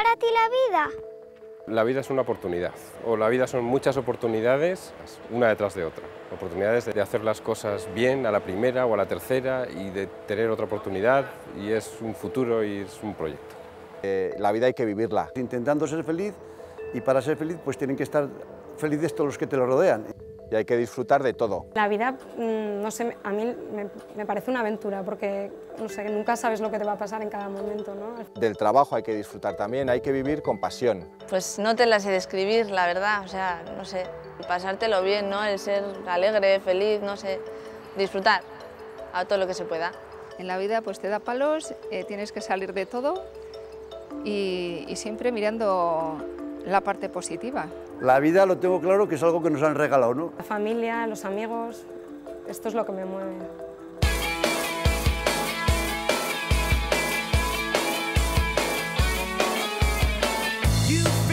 para ti la vida? La vida es una oportunidad, o la vida son muchas oportunidades, una detrás de otra. Oportunidades de hacer las cosas bien a la primera o a la tercera y de tener otra oportunidad, y es un futuro y es un proyecto. La vida hay que vivirla. Intentando ser feliz, y para ser feliz pues tienen que estar felices todos los que te lo rodean. Y hay que disfrutar de todo. La vida, no sé, a mí me parece una aventura porque, no sé, nunca sabes lo que te va a pasar en cada momento, ¿no? Del trabajo hay que disfrutar también, hay que vivir con pasión. Pues no te la sé describir, la verdad, o sea, no sé, pasártelo bien, ¿no? El ser alegre, feliz, no sé, disfrutar a todo lo que se pueda. En la vida pues te da palos, tienes que salir de todo y siempre mirando la parte positiva. La vida lo tengo claro que es algo que nos han regalado, ¿no? La familia, los amigos, esto es lo que me mueve. You